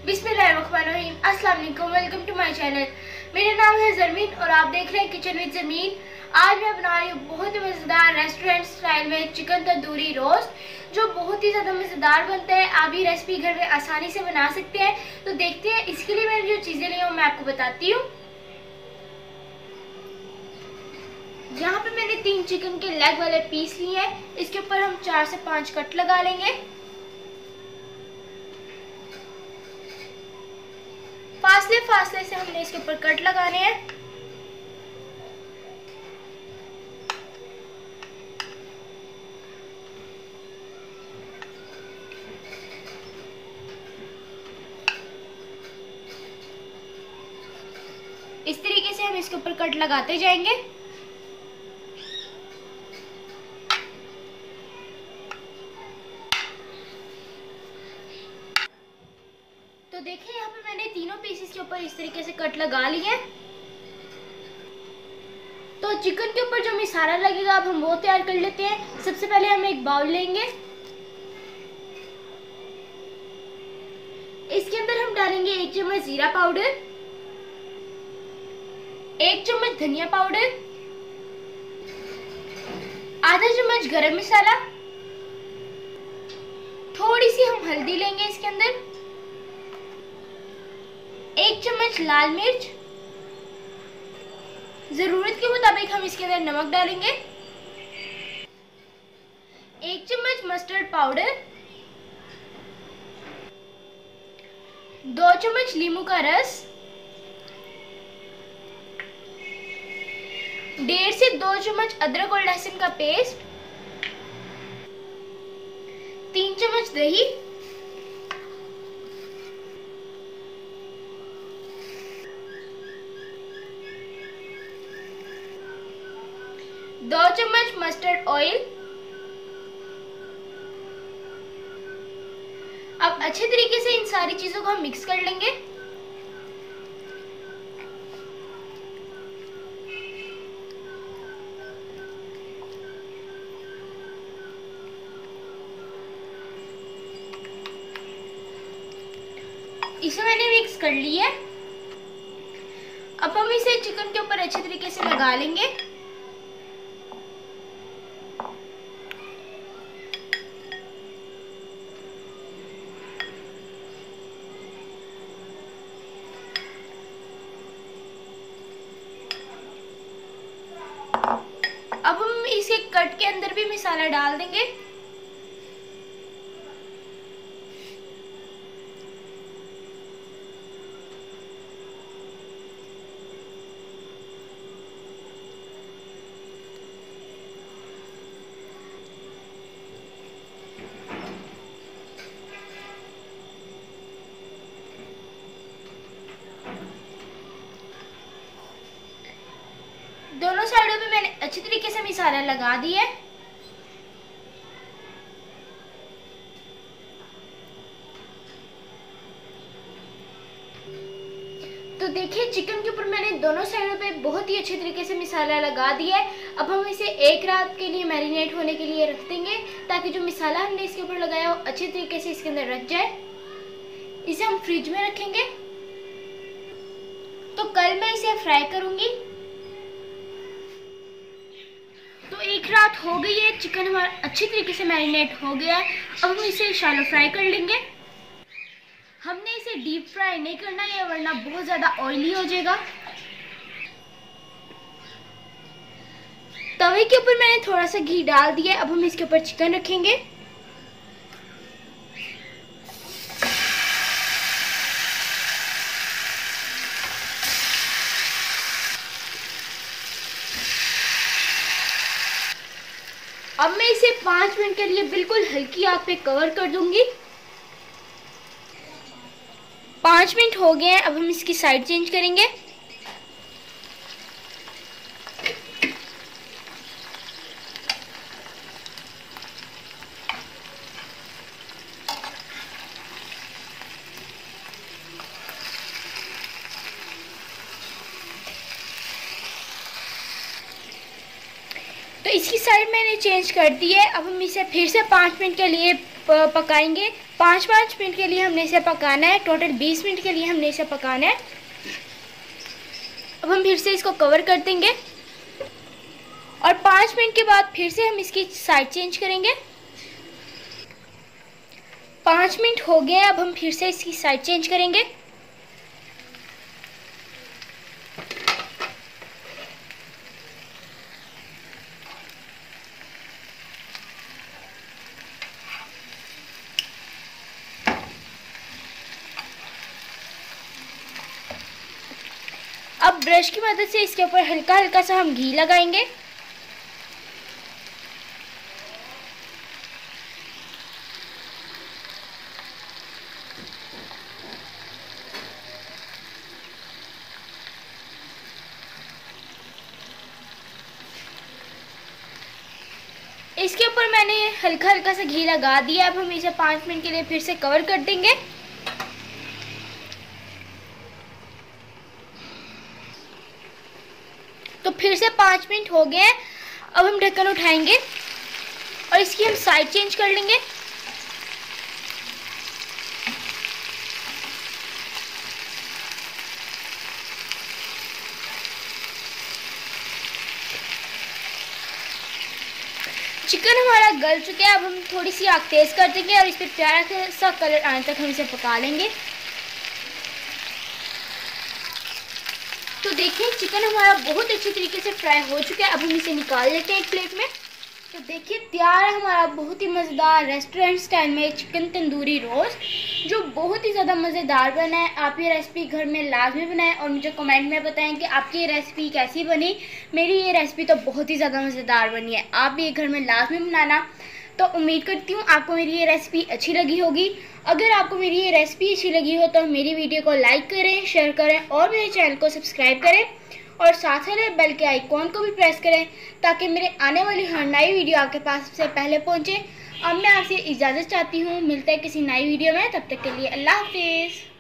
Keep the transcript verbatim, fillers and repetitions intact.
बिस्मिल्लाहिर्रहमानिर्रहीम। अस्सलाम वालेकुम, वेलकम टू माय चैनल। मेरा नाम है जरमीन और आप देख रहे हैं किचन विद जरमीन। आज मैं बना रही हूँ बहुत ही मज़ेदार रेस्टोरेंट स्टाइल में चिकन तंदूरी रोस्ट, जो बहुत ही ज़्यादा मज़ेदार बनता है। आप ये रेसिपी घर में आसानी से बना सकते हैं। तो देखते हैं, इसके लिए मैंने जो चीज़ें ली हैं मैं आपको बताती हूँ। यहाँ पे मैंने तीन चिकन के लेग वाले पीस लिए हैं। इसके ऊपर हम चार से पाँच कट लगा लेंगे। फासले फासले से हमने इसके ऊपर कट लगाने हैं। इस तरीके से हम इसके ऊपर कट लगाते जाएंगे। तो देखिए, यहाँ पे मैंने तीनों पीसेस के ऊपर इस तरीके से कट लगा लिए। तो चिकन के ऊपर जो मसाला लगेगा अब हम वो तैयार कर लेते हैं। सबसे पहले हम एक बाउल लेंगे। इसके अंदर हम डालेंगे एक चम्मच जीरा पाउडर, एक चम्मच धनिया पाउडर, आधा चम्मच गरम मसाला, थोड़ी सी हम हल्दी लेंगे इसके अंदर, एक चम्मच लाल मिर्च, जरूरत के मुताबिक हम इसके अंदर नमक डालेंगे, एक चम्मच मस्टर्ड पाउडर, दो चम्मच नींबू का रस, डेढ़ से दो चम्मच अदरक और लहसुन का पेस्ट, तीन चम्मच दही, दो चम्मच मस्टर्ड ऑयल। अब अच्छे तरीके से इन सारी चीजों को हम मिक्स कर लेंगे। इसे मैंने मिक्स कर लिया है। अब हम इसे चिकन के ऊपर अच्छे तरीके से लगा लेंगे। अब हम इसे कट के अंदर भी मसाला डाल देंगे। दोनों साइडों पे मैंने अच्छी तरीके से मसाला लगा दिया है। तो देखिए, चिकन के ऊपर मैंने दोनों साइडों पे बहुत ही अच्छे तरीके से मसाला लगा दिया है। अब हम इसे एक रात के लिए मैरिनेट होने के लिए रख देंगे, ताकि जो मसाला हमने इसके ऊपर लगाया वो अच्छे तरीके से इसके अंदर रख जाए। इसे हम फ्रिज में रखेंगे। तो कल मैं इसे फ्राई करूंगी। तो एक रात हो गई है, चिकन हमारा अच्छी तरीके से मैरिनेट हो गया है। अब हम इसे शैलो फ्राई कर लेंगे। हमने इसे डीप फ्राई नहीं करना है, वरना बहुत ज़्यादा ऑयली हो जाएगा। तवे के ऊपर मैंने थोड़ा सा घी डाल दिया। अब हम इसके ऊपर चिकन रखेंगे। अब मैं इसे पाँच मिनट के लिए बिल्कुल हल्की आंच पे कवर कर दूंगी। पाँच मिनट हो गए हैं। अब हम इसकी साइड चेंज करेंगे। तो इसकी साइड मैंने चेंज कर दी है। अब हम इसे फिर से पाँच मिनट के लिए पकाएंगे। पाँच पाँच मिनट के लिए हमने इसे पकाना है। टोटल बीस मिनट के लिए हमने इसे पकाना है। अब हम फिर से इसको कवर कर देंगे और पाँच मिनट के बाद फिर से हम इसकी साइड चेंज करेंगे। पाँच मिनट हो गए, अब हम फिर से इसकी साइड चेंज करेंगे। अब ब्रश की मदद से इसके ऊपर हल्का हल्का सा हम घी लगाएंगे। इसके ऊपर मैंने हल्का हल्का सा घी लगा दिया। अब हम इसे पाँच मिनट के लिए फिर से कवर कर देंगे। तो फिर से पाँच मिनट हो गए हैं। अब हम ढक्कन उठाएंगे और इसकी हम साइड चेंज कर लेंगे। चिकन हमारा गल चुका है। अब हम थोड़ी सी आग तेज कर देंगे और इस पर प्यारा सा कलर आने तक हम इसे पका लेंगे। तो देखिए चिकन हमारा बहुत अच्छे तरीके से फ्राई हो चुका है। अब हम इसे निकाल लेते हैं एक प्लेट में। तो देखिए तैयार है हमारा बहुत ही मज़ेदार रेस्टोरेंट स्टाइल में चिकन तंदूरी रोस्ट, जो बहुत ही ज़्यादा मज़ेदार बना है। आप ये रेसिपी घर में लाजमी बनाएं और मुझे कमेंट में बताएं कि आपकी ये रेसिपी कैसी बनी। मेरी ये रेसिपी तो बहुत ही ज़्यादा मज़ेदार बनी है। आप भी ये घर में लाजमी बनाना। तो उम्मीद करती हूँ आपको मेरी ये रेसिपी अच्छी लगी होगी। अगर आपको मेरी ये रेसिपी अच्छी लगी हो तो मेरी वीडियो को लाइक करें, शेयर करें और मेरे चैनल को सब्सक्राइब करें और साथ ही बेल के आइकॉन को भी प्रेस करें ताकि मेरे आने वाली हर नई वीडियो आपके पास सबसे पहले पहुँचे। अब मैं आपसे इजाज़त चाहती हूँ। मिलते हैं किसी नई वीडियो में, तब तक के लिए अल्लाह हाफिज़।